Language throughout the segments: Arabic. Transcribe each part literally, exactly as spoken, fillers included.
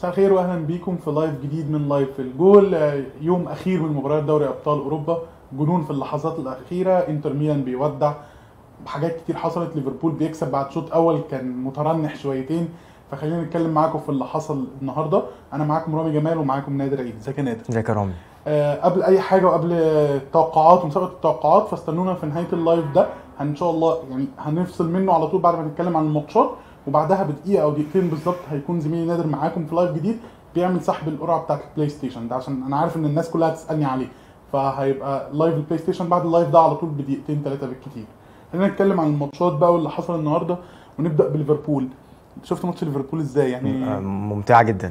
مساء الخير واهلا بيكم في لايف جديد من لايف في الجول. يوم اخير من مباريات دوري ابطال اوروبا، جنون في اللحظات الاخيره. انتر ميلان بيودع، حاجات كتير حصلت. ليفربول بيكسب بعد شوط اول كان مترنح شويتين. فخلينا نتكلم معاكم في اللي حصل النهارده. انا معاكم رامي جمال ومعاكم نادر عيد. ازيك يا نادر؟ ازيك يا رامي؟ آه قبل اي حاجه وقبل التوقعات ومسابقه التوقعات، فاستنونا في نهايه اللايف ده ان شاء الله، يعني هنفصل منه على طول بعد ما نتكلم عن الماتشات، وبعدها بدقيقه او دقيقتين بالظبط هيكون زميلي نادر معاكم في لايف جديد بيعمل سحب القرعه بتاعه البلاي ستيشن ده، عشان انا عارف ان الناس كلها هتسالني عليه. فهيبقى لايف البلاي ستيشن بعد اللايف ده على طول بدقيقتين ثلاثه بالكتير. خلينا نتكلم عن الماتشات بقى واللي حصل النهارده، ونبدا بليفربول. شفت ماتش ليفربول ازاي؟ يعني ممتعه جدا،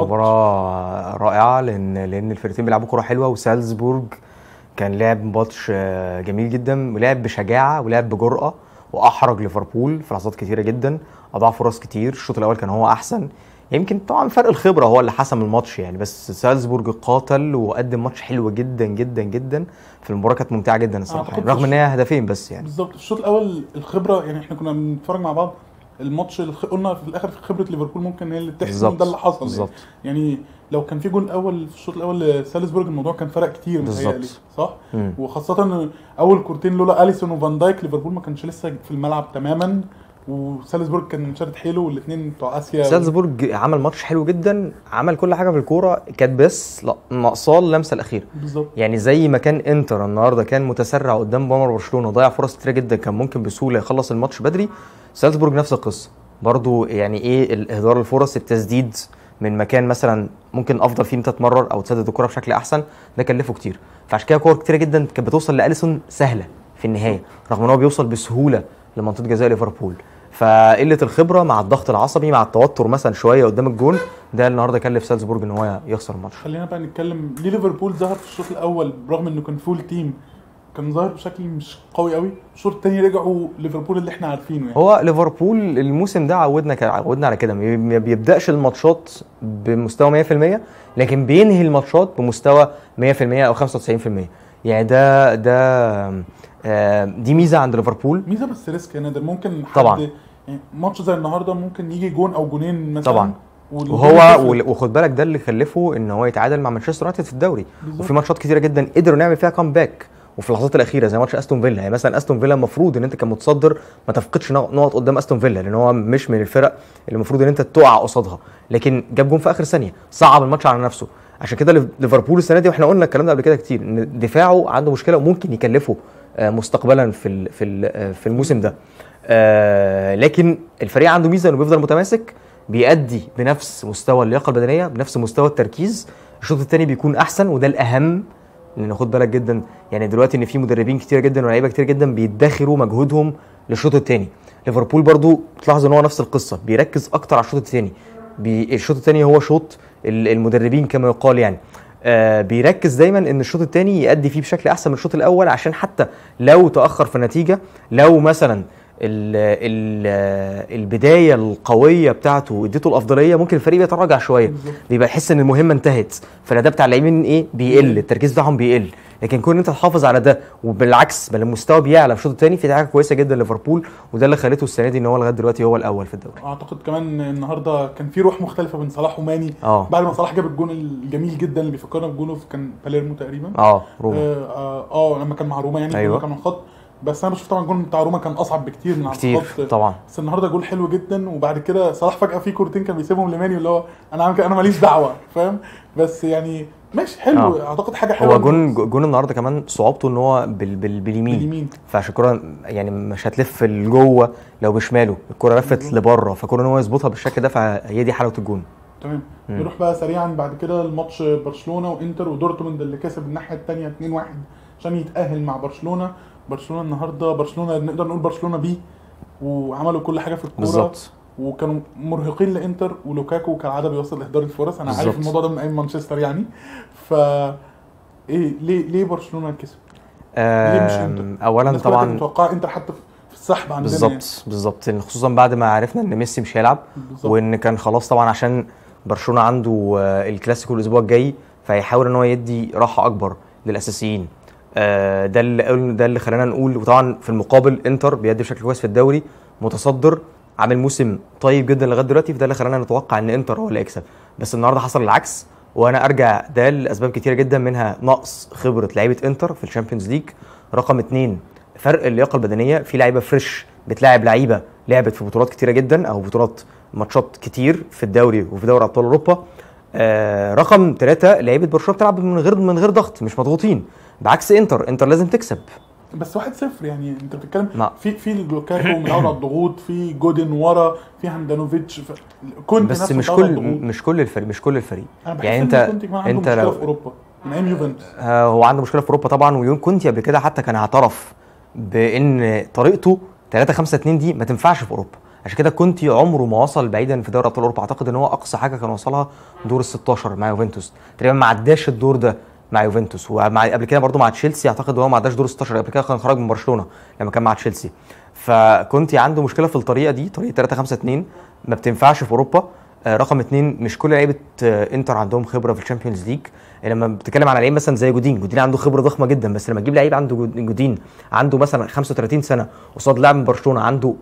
مباراه رائعه لان لان الفرقتين بيلعبوا كره حلوه، وسالزبورج كان لعب ماتش جميل جدا، ولعب بشجاعه ولعب بجرأه، واحرج ليفربول في لحظات كتيره جدا، اضاع فرص كتير. الشوط الاول كان هو احسن، يمكن طبعا فرق الخبره هو اللي حسم الماتش يعني، بس سالزبورج قاتل وقدم ماتش حلو جدا جدا جدا. في المباراه كانت ممتعه جدا الصراحه يعني، رغم ان هي هدفين بس يعني. بالظبط، الشوط الاول الخبره، يعني احنا كنا بنتفرج مع بعض الماتش، قلنا في الاخر في خبره ليفربول ممكن هي اللي تحسم، ده اللي حصل بالظبط. يعني لو كان في جول الاول في الشوط الاول لسالزبورج الموضوع كان فرق كتير متهيألي، صح؟ مم. وخاصه ان اول كورتين لولا اليسون وفان دايك ليفربول ما كانش لسه في الملعب تماما، وسالزبورج كان شادد حيله، والاثنين بتوع اسيا. سالزبورج و... عمل ماتش حلو جدا، عمل كل حاجه في الكوره، كانت بس ناقصاه اللمسه الاخيره بالظبط. يعني زي ما كان انتر النهارده كان متسرع قدام بامر برشلونه، ضيع فرص كتير جدا، كان ممكن بسهوله يخلص الماتش بدري. سالزبورج نفس القصه برضو، يعني ايه الاهدار الفرص، التسديد من مكان مثلا ممكن افضل فيه تتمرر او تسدد الكره بشكل احسن، ده كلفه كتير. فعشان كده كور كتير جدا كانت بتوصل لاليسون سهله في النهايه، رغم ان هو بيوصل بسهوله لمنطقه جزاء ليفربول. فقله الخبره مع الضغط العصبي مع التوتر مثلا شويه قدام الجون، ده النهارده كلف سالزبورج ان هو يخسر الماتش. خلينا بقى نتكلم ليه ليفربول ظهر في الشوط الاول برغم انه كان فول تيم، كان ظاهر بشكل مش قوي قوي. الشوط الثاني رجعوا ليفربول اللي احنا عارفينه يعني. هو ليفربول الموسم ده عودنا عودنا على كده، ما بيبداش الماتشات بمستوى مية في المية، لكن بينهي الماتشات بمستوى مية في المية او خمسة وتسعين في المية. يعني ده ده دي ميزه عند ليفربول، ميزه بس ريسك يا نادر. ممكن حد طبعا يعني ماتش زي النهارده ممكن يجي جون او جونين مثلا طبعا، وهو وخد بالك ده اللي خلفه ان هو يتعادل مع مانشستر يونايتد في الدوري. بالزبط. وفي ماتشات كتيره جدا قدروا نعمل فيها كامباك، وفي اللحظات الاخيره زي ماتش استون فيلا. يعني مثلا استون فيلا المفروض ان انت كمتصدر ما تفقدش نقط قدام استون فيلا، لان هو مش من الفرق اللي المفروض ان انت تقع قصادها، لكن جاب جون في اخر ثانيه صعب الماتش على نفسه. عشان كده ليفربول السنه دي، واحنا قلنا الكلام ده قبل كده كتير، ان دفاعه عنده مشكله وممكن يكلفه مستقبلا في في في الموسم ده. لكن الفريق عنده ميزه انه بيفضل متماسك، بيأدي بنفس مستوى اللياقه البدنيه، بنفس مستوى التركيز. الشوط الثاني بيكون احسن، وده الاهم، لان خد بالك جدا يعني دلوقتي ان في مدربين كتير جدا ولاعيبه كتير جدا بيدخروا مجهودهم للشوط الثاني. ليفربول برضو تلاحظ ان هو نفس القصه، بيركز اكتر على الشوط الثاني. بي الشوط الثاني هو شوط المدربين كما يقال يعني، آه بيركز دايما ان الشوط الثاني يؤدي فيه بشكل احسن من الشوط الاول، عشان حتى لو تاخر في النتيجه، لو مثلا ال ال البدايه القويه بتاعته اديته الافضليه، ممكن الفريق يتراجع شويه، بيبقى يحس ان المهمه انتهت، فالاداء بتاع اللاعبين ايه بيقل، التركيز بتاعهم بيقل. لكن كون انت تحافظ على ده، وبالعكس بل المستوى بيعلى في الشوط الثاني، في حاجه كويسه جدا ليفربول، وده اللي خلته السنه دي ان هو لغايه دلوقتي هو الاول في الدوري. اعتقد كمان النهارده كان في روح مختلفه بين صلاح وماني. أوه. بعد ما صلاح جاب الجون الجميل جدا اللي بيفكرنا بجونه كان باليرمو تقريبا، اه روما اه, آه, آه لما كان مع روما يعني. أيوة. كان من خط، بس انا بشوف طبعا الجون بتاع روما كان اصعب بكتير من على الخط طبعا، بس النهارده جول حلو جدا. وبعد كده صلاح فجاه في كورتين كان بيسيبهم لماني، اللي هو انا عامل انا ماليش دعوه، فاهم؟ بس يعني ماشي حلو. أوه. اعتقد حاجه حلوه. هو جون جون النهارده كمان صعوبته ان هو بال بال باليمين, باليمين. فعشان الكوره يعني مش هتلف لجوه، لو بشماله الكوره لفت لبره، فكون ان هو يظبطها بالشكل ده، فهي دي حلاوه الجون. تمام. نروح بقى سريعا بعد كده الماتش برشلونه وانتر ودورتموند اللي كسب الناحيه الثانيه اتنين واحد عشان يتاهل مع برشلونه. برشلونه النهارده برشلونه نقدر نقول برشلونه بي، وعملوا كل حاجه في الكوره بالظبط، وكانوا مرهقين لانتر، ولوكاكو كالعاده بيوصل لاهدار الفرص. انا بالزبط. عارف الموضوع ده من ايام مانشستر يعني. ف ايه ليه ليه برشلونه كسب؟ ليه مش انتر؟ اولا طبعا متوقع انتر حتى في السحب عندنا بالظبط يعني. بالظبط، خصوصا بعد ما عرفنا ان ميسي مش هيلعب، وان كان خلاص طبعا عشان برشلونه عنده الكلاسيكو الاسبوع الجاي، فهيحاول ان هو يدي راحه اكبر للاساسيين. ده اللي ده اللي خلانا نقول. وطبعا في المقابل انتر بيدي بشكل كويس في الدوري، متصدر، عامل موسم طيب جدا لغايه دلوقتي، فده اللي خلانا نتوقع ان انتر هو اللي هيكسب. بس النهارده حصل العكس، وانا ارجع ده لاسباب كتيره جدا، منها نقص خبره لعيبه انتر في الشامبيونز ليج، رقم اتنين فرق اللياقه البدنيه، في لعيبه فريش بتلاعب لعيبه لعبت في بطولات كتيره جدا او بطولات ماتشات كتير في الدوري وفي دوري ابطال اوروبا. آه رقم ثلاثة لعيبه برشلونه بتلعب من غير من غير ضغط، مش مضغوطين، بعكس انتر انتر لازم تكسب. بس واحد صفر يعني انت بتتكلم ما. في في لوكاكو من اول الضغوط، في جودن ورا، في هاندانوفيتش، كنت بس مش كل مش كل الفريق مش كل الفريق يعني انت انت لو في اوروبا من ايام يوفنتوس آه هو عنده مشكله في اوروبا طبعا، ويون كونتي قبل كده حتى كان اعترف بان طريقته ثلاثة خمسة اتنين دي ما تنفعش في اوروبا، عشان كده كونتي عمره ما وصل بعيدا في دوري ابطال اوروبا. اعتقد ان هو اقصى حاجه كان وصلها دور ال ستاشر مع يوفنتوس تقريبا، ما عداش الدور ده مع يوفنتوس، ومع قبل كده برده مع تشيلسي اعتقد ان هو ما عداش دور ستاشر، قبل كده كان خرج من برشلونه لما كان مع تشيلسي. فكونتي عنده مشكله في الطريقه دي، طريقه ثلاثة خمسة اتنين ما بتنفعش في اوروبا. آه رقم اتنين مش كل لعيبه آه انتر عندهم خبره في الشامبيونز ليج. لما بتتكلم على لعيب مثلا زي جودين، جودين عنده خبره ضخمه جدا، بس لما تجيب لعيب عنده جودين عنده مثلا خمسة وتلاتين سنه قصاد لاعب من برشلونه عنده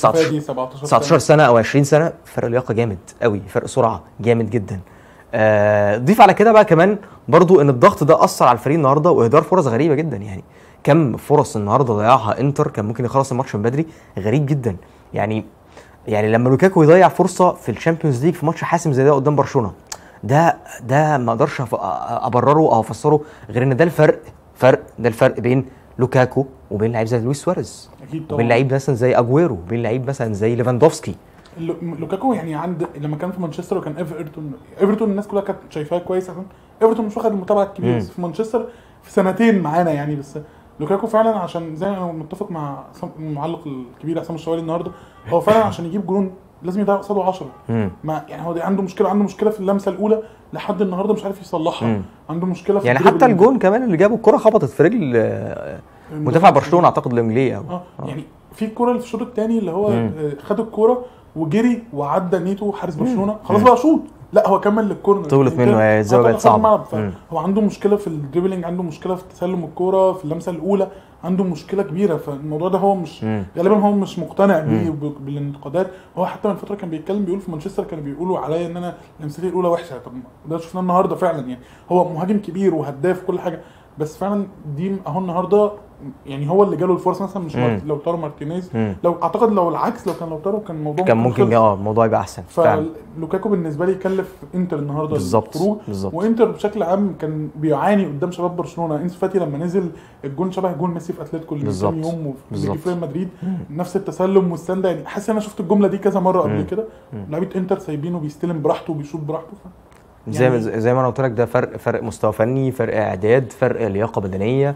تسعتاشر سنه او عشرين سنه، فرق لياقه جامد قوي، فرق سرعه جامد جدا. آه ضيف على كده بقى كمان برضو ان الضغط ده اثر على الفريق النهارده، واهدار فرص غريبه جدا. يعني كم فرص النهارده ضيعها انتر كان ممكن يخلص الماتش من بدري، غريب جدا. يعني يعني لما لوكاكو يضيع فرصه في الشامبيونز ليج في ماتش حاسم زي ده قدام برشلونه، ده ده ما اقدرش ابرره او افسره غير ان ده الفرق فرق ده الفرق بين لوكاكو وبين لعيب زي لويس سواريز، وبين لعيب مثلا زي اجويرو، وبين لعيب مثلا زي ليفاندوفسكي. لوكاكو يعني عند لما كان في مانشستر وكان ايفرتون ايفرتون الناس كلها كانت شايفاه كويس، عشان ايفرتون مش واخد المتابعه الكبيره في مانشستر في سنتين معانا يعني. بس لوكاكو فعلا عشان زي انا متفق مع المعلق الكبير عصام الشوالي النهارده، هو فعلا عشان يجيب جون لازم يضيع قصاده عشرة. ما يعني هو عنده مشكله عنده مشكله في اللمسه الاولى لحد النهارده مش عارف يصلحها. مم. عنده مشكله في يعني حتى الجون كمان اللي جابه الكره خبطت في رجل مدافع برشلونه اعتقد لانجليه او اه يعني في الكره اللي في الشوط الثاني اللي هو مم. خد الكره وجري وعدى نيتو حارس برشلونه، خلاص بقى شوط، لا هو كمل للكورنر طولت منه الزاويه بقت صعبه. هو عنده مشكله في الدريبلينج، عنده مشكله في تسلم الكوره في اللمسه الاولى، عنده مشكله كبيره. فالموضوع ده هو مش مم. غالبا هو مش مقتنع بيه بالانتقادات. هو حتى من فتره كان بيتكلم بيقول في مانشستر كانوا بيقولوا عليا ان انا لمستي الاولى وحشه. طب ده شفناه النهارده فعلا، يعني هو مهاجم كبير وهداف كل حاجه، بس فعلا دي اهو النهارده يعني هو اللي جاله الفرصه مثلا مش لو تارو مارتينيز. مم. لو اعتقد لو العكس لو كان لو تارو كان الموضوع كان ممكن اه الموضوع يبقى احسن. فلوكاكو بالنسبه لي يكلف انتر النهارده الخروج، وانتر بشكل عام كان بيعاني قدام شباب برشلونه. انس فاتي لما نزل الجون شبه جون ميسي في اتلتيكو اللي كان يوم في ريال مدريد، نفس التسلم والسنده. يعني حاسس انا شفت الجمله دي كذا مره قبل كده، لعيبه انتر سايبينه بيستلم براحته وبيشوط براحته. يعني زي زي ما انا قلت لك ده فرق فرق مستوى فني، فرق اعداد، فرق لياقه بدنيه،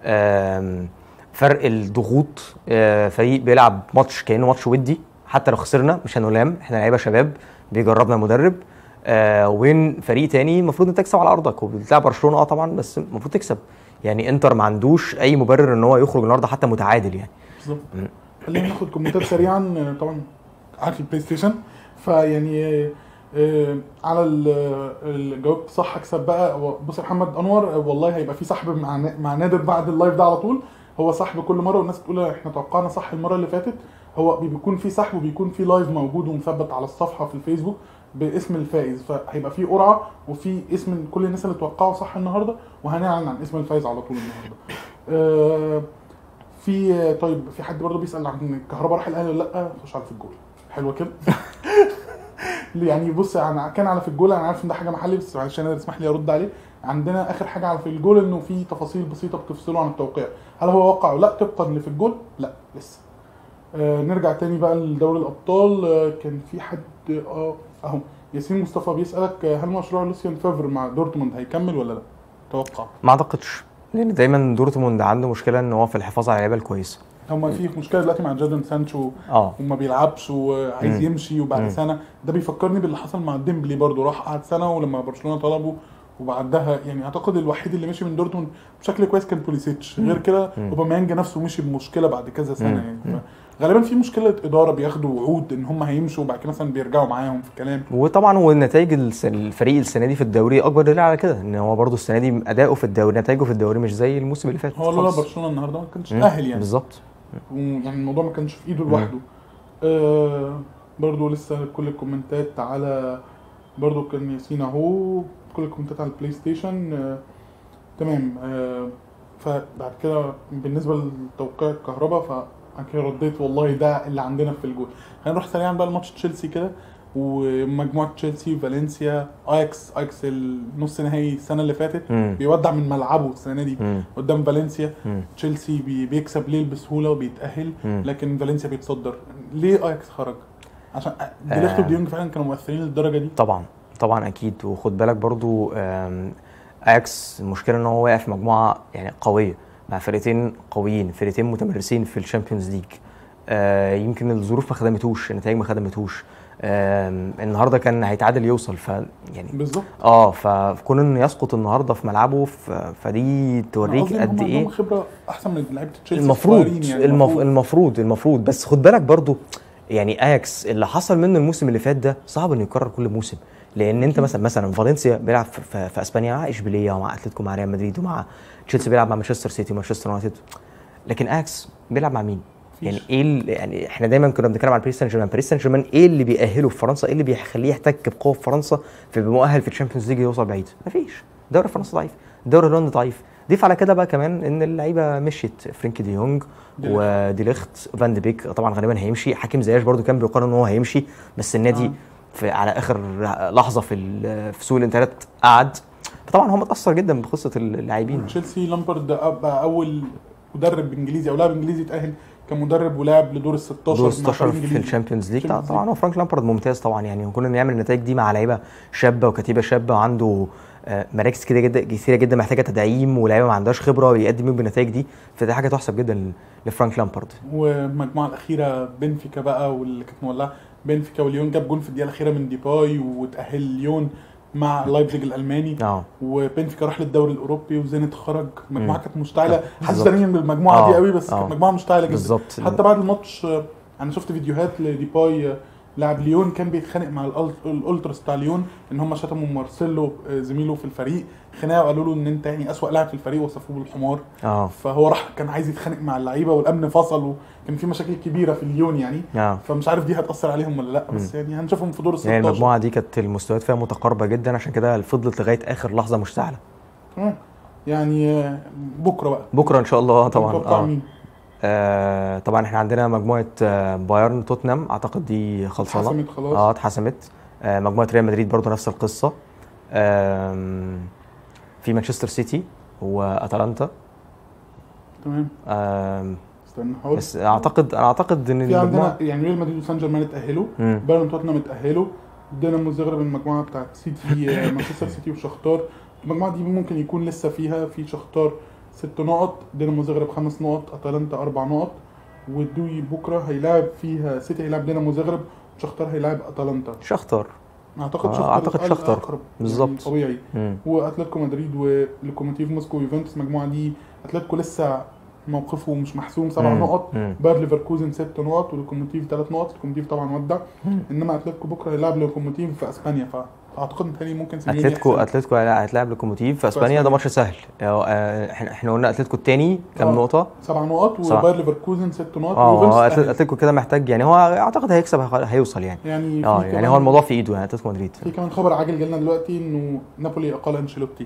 فرق الضغوط. فريق بيلعب ماتش كانه ماتش ودي، حتى لو خسرنا مش هنلام، احنا لعيبه شباب بيجربنا المدرب. وين فريق تاني المفروض انت تكسب على ارضك، وبتلعب برشلونه اه طبعا بس المفروض تكسب. يعني انتر ما عندوش اي مبرر ان هو يخرج النهارده حتى متعادل يعني. بالظبط. خلينا ناخد كومنتات سريعا. طبعا عارف البلاي ستيشن، فيعني آه على الجواب صح اكسب بقى. بص يا محمد انور، والله هيبقى في سحب مع مع نادر بعد اللايف ده على طول. هو سحب كل مره والناس بتقول احنا توقعنا صح المره اللي فاتت. هو بيكون في سحب وبيكون في لايف موجود ومثبت على الصفحه في الفيسبوك باسم الفائز، فهيبقى في قرعه وفي اسم كل الناس اللي توقعوا صح النهارده، وهنعلن عن اسم الفائز على طول النهارده. آه في طيب في حد برضه بيسال عن الكهرباء راح الاهلي ولا لا؟ خش على في الجول حلوه كده. يعني بص انا كان على في الجول، انا عارف ان ده حاجه محلي بس معلش انا اسمح لي ارد عليه. عندنا اخر حاجه على في الجول انه في تفاصيل بسيطه بتفصله عن التوقيع، هل هو وقع ولا لا طبقا اللي في الجول؟ لا لسه. آه نرجع تاني بقى لدوري الابطال. آه كان في حد اه اهو ياسين مصطفى بيسالك هل مشروع لوسيان فيفر مع دورتموند هيكمل ولا لا؟ توقع. ما اعتقدش، لان دايما دورتموند عنده مشكله ان هو في الحفاظ على اللعيبه الكويسه. هما في مشكله دلوقتي مع جادون سانشو اه وما بيلعبش وعايز مم. يمشي وبعد مم. سنه. ده بيفكرني باللي حصل مع ديمبلي برضو، راح قعد سنه ولما برشلونه طلبه وبعدها يعني اعتقد الوحيد اللي مشي من دورتموند بشكل كويس كان بوليسيتش. غير كده اوباميانج نفسه مشي بمشكله بعد كذا سنه مم. يعني غالبا في مشكله اداره بياخدوا وعود ان هم هيمشوا وبعد كده مثلا بيرجعوا معاهم في الكلام. وطبعا والنتائج الفريق السنه دي في الدوري اكبر دليل على كده، ان هو برضو السنه دي اداؤه في الدوري نتائجه في الدوري مش زي الموسم اللي فات. هو لولا برشلونه النهارده ما كانش اهل يعني بالظبط، يعني الموضوع ما كانش في ايده لوحده. آه برضو لسه كل الكومنتات على برضو كان ياسين اهو كل الكومنتات على البلاي ستيشن. آه تمام. آه فبعد كده بالنسبه لتوقيع الكهرباء فانا كده رديت والله ده اللي عندنا في الجول. هنروح سريعا بقى لماتش تشيلسي كده ومجموعه تشيلسي فالنسيا اياكس. اياكس النص نهائي السنه اللي فاتت مم. بيودع من ملعبه السنه دي مم. قدام فالنسيا. مم. تشيلسي بي بيكسب ليل بسهوله وبيتاهل، مم. لكن فالنسيا بيتصدر. ليه اياكس خرج؟ عشان ديليخت آه. وديونج فعلا كانوا مؤثرين للدرجه دي. طبعا طبعا اكيد. وخد بالك برضو آم، اياكس المشكله ان هو واقع في مجموعه يعني قويه مع فرقتين قويين، فرقتين متمرسين في الشامبيونز ليج. آه، يمكن الظروف ما خدمتوش، النتائج ما خدمتوش. آم، النهارده كان هيتعادل يوصل ف يعني بالظبط. اه فكون انه يسقط النهارده في ملعبه ف- فدي توريك قد ايه عندهم خبره احسن من لعيبه تشيلسي المفروض يعني. المف... المفروض المفروض بس خد بالك برضو يعني اياكس اللي حصل منه الموسم اللي فات ده صعب انه يكرر كل موسم، لان انت مثلا مثلا فالنسيا بيلعب في, في, في اسبانيا مع اشبيليه ومع اتلتيكو مع ريال مدريد، ومع تشيلسي بيلعب مع مانشستر سيتي ومانشستر يونايتد، لكن اياكس بيلعب مع مين؟ يعني ايه ال- يعني احنا دايما كنا بنتكلم على باريس سان جيرمان، باريس سان جيرمان ايه اللي بيأهله في فرنسا؟ ايه اللي بيخليه يحتك بقوه في فرنسا في مؤهل في الشامبيونز ليج يوصل بعيد؟ مفيش. دوري فرنسا ضعيف، الدوري الهولندي ضعيف. ضيف على كده بقى كمان ان اللعيبه مشيت، فرينكي دي يونج وديليخت، فان دي بيك طبعا غالبا هيمشي، حكيم زياش برضو كان بيقارن ان هو هيمشي، بس النادي آه. في على اخر لحظه في ال- في سوق الانتقالات قعد. فطبعا هو متاثر جدا بقصه اللاعبين. تشيلسي لامبرد بقى اول مدرب انجليزي او لاعب انجليزي اتاهل كمدرب ولعب لدور ال ستاشر دور ستاشر في الشامبيونز ليج. طبعا هو فرانك لامبرد ممتاز طبعا يعني، وكنا بنعمل النتائج دي مع لعيبه شابه وكتيبه شابه وعنده آه، مراكز كده جدا كثيره جدا محتاجه تدعيم، ولاعيبه ما عندهاش خبره ويقدم بالنتائج دي، فدي حاجه تحسب جدا لفرانك لامبرد. والمجموعه الاخيره بنفيكا بقى واللي كانت مولعه، بنفيكا وليون جاب جول في الدقيقه الاخيره من ديباي وتاهل ليون مع لايبزيج الالماني. اه وبنفيكا راح للدوري الاوروبي وزينت خرج. المجموعه كانت مشتعله، حاسس بالظبط. ثانيا بالمجموعه دي آه. قوي، بس آه. كانت مجموعه مشتعله جدا بالظبط. حتى بعد الماتش. آه، انا شفت فيديوهات لديباي آه، لاعب ليون كان بيتخانق مع الأل- الالتراس بتاع ليون ان هم شتموا مارسيلو آه، زميله في الفريق خناقه، وقالوا له ان انت يعني اسوأ لاعب في الفريق، وصفوه بالحمار. اه فهو راح كان عايز يتخانق مع اللعيبه والامن فصل، وكان في مشاكل كبيره في ليون يعني. اه فمش عارف دي هتاثر عليهم ولا لا، بس يعني هنشوفهم في دور ال يعني ستاشر. المجموعه دي كانت المستويات فيها متقاربه جدا، عشان كده فضلت لغايه اخر لحظه مشتعله. تمام. يعني آه، بكره بقى بكره ان شاء الله طبعا. متوقع اه مين؟ آه طبعا احنا عندنا مجموعه آه بايرن توتنهام، اعتقد دي خلصانه. اتحسمت خلاص. اه اتحسمت. آه مجموعه ريال مدريد برضو نفس القصه. آه في مانشستر سيتي واتلانتا. تمام. آه استنى حاول. بس اعتقد انا اعتقد ان في عندنا المجموعه يعني ريال مدريد وسان جيرمان اتاهلوا، مم. بايرن توتنهام اتاهلوا، دينامو زغرب المجموعه بتاعت سيتي آه، مانشستر سيتي وشختار. المجموعه دي ممكن يكون لسه فيها في شختار ست نقط، دينامو زغرب خمس نقط، اتلانتا اربع نقط. والدوي بكره هيلاعب فيها سيتي، هيلاعب دينامو زغرب، وشختار هيلاعب اتلانتا. شختار. اعتقد آه، شختار أعتقد شختار. الأقرب بالظبط. يعني طبيعي. مم. واتلتيكو مدريد ولوكوموتيف موسكو ويوفنتوس. المجموعه دي اتلتيكو لسه موقفه مش محسوم، سبع مم. نقط. مم. باير ليفركوزن ست نقط ولوكوموتيف ثلاث نقط. لوكوموتيف طبعا ودع. مم. انما اتلتيكو بكره هيلاعب لوكوموتيف في اسبانيا، فاعتقد ان ممكن سيميوني اتلتيكو يحسم. اتلتيكو هتلاعب لوكوموتيف في اسبانيا، ده ماتش سهل. آه، احنا احنا قلنا اتلتيكو الثاني كام آه. نقطه؟ سبع نقط. سبعة. وباير ليفركوزن ست نقط. اه ويوفنتوس أتل- تأهل. اتلتيكو كده محتاج يعني، هو اعتقد هيكسب هي- هيوصل يعني. يعني اه في يعني كمان- هو الموضوع في ايده يعني اتلتيكو مدريد. في كمان خبر عاجل جالنا دلوقتي انه نابولي اقال انشيلوتي.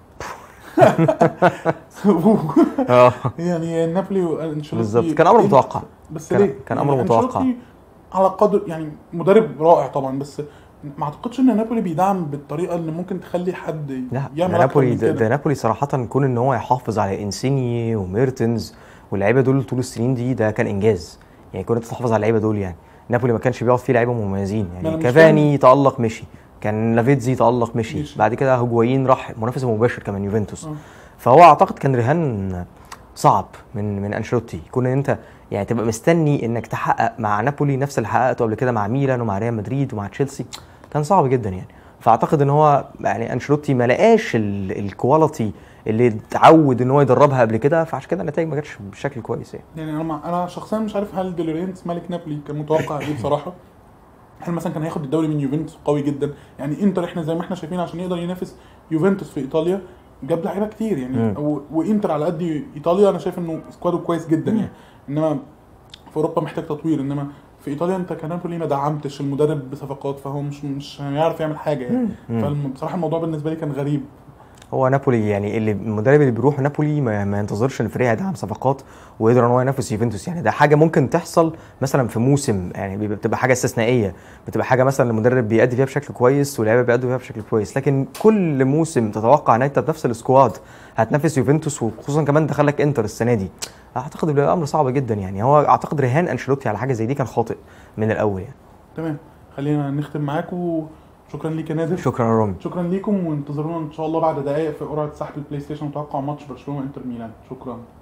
اه يعني نابولي وانشيلوتي بالظبط، كان امر متوقع. بس كان- ليه؟ كان أمر يعني متوقع. أنشيلوتي على قدر يعني مدرب رائع طبعا، بس ما اعتقدش ان نابولي بيدعم بالطريقه اللي ممكن تخلي حد لا ده يعمل أكتر نابولي من ده, كده. ده نابولي صراحه كون ان هو يحافظ على انسيني وميرتنز واللعيبه دول طول السنين دي، ده كان انجاز يعني. كون انت تحافظ على اللعيبه دول يعني، نابولي ما كانش بيقعد فيه لعيبه مميزين ما أنا يعني. مش كافاني تالق مشي، كان لافيتزي تالق مشي، مشي. بعد كده هجوايين راح منافس مباشر كمان يوفنتوس. آه. فهو اعتقد كان رهان صعب من من انشيلوتي، يكون ان انت يعني تبقى مستني انك تحقق مع نابولي نفس اللي حققته قبل كده مع ميلان ومع ريال مدريد ومع تشيلسي، كان صعب جدا يعني. فاعتقد ان هو يعني انشيلوتي ما لقاش ال- الكواليتي اللي اتعود ان هو يدربها قبل كده، فعشان كده النتائج ما جاتش بشكل كويس يعني. يعني انا مع... انا شخصيا مش عارف هل دي لورينس ملك نابولي كان متوقع ايه بصراحه. هل مثلا كان هياخد الدوري من يوفنتوس قوي جدا يعني؟ انتر احنا زي ما احنا شايفين عشان يقدر ينافس يوفنتوس في ايطاليا جاب لعيبه كتير يعني. و... وانتر على قد ايطاليا انا شايف انه سكواده كويس جدا يعني. انما في اوروبا محتاج تطوير. انما في ايطاليا انت كنابولي ما دعمتش المدرب بصفقات، فهو مش مش هيعرف يعمل حاجه يعني. فبصراحه الموضوع بالنسبه لي كان غريب. هو نابولي يعني اللي المدرب اللي بيروح نابولي ما, ما ينتظرش ان الفريق يدعم صفقات ويقدر ان هو ينافس يوفنتوس، يعني ده حاجه ممكن تحصل مثلا في موسم، يعني بتبقى حاجه استثنائيه، بتبقى حاجه مثلا المدرب بيأدي فيها بشكل كويس واللعيبه بيأدوا فيها بشكل كويس، لكن كل موسم تتوقع ان انت بنفس السكواد هتنافس يوفنتوس، وخصوصا كمان دخلك انتر السنه دي، اعتقد بيبقى امر صعب جدا يعني. هو اعتقد رهان انشيلوتي على حاجه زي دي كان خاطئ من الاول يعني. تمام، خلينا نختم معاكم. شكرا ليك يا نادر. شكرا يا رامي. شكرا ليكم، وانتظرونا ان شاء الله بعد دقائق في قرعه سحب البلاي ستيشن وتوقع ماتش برشلونه انتر ميلان. شكرا.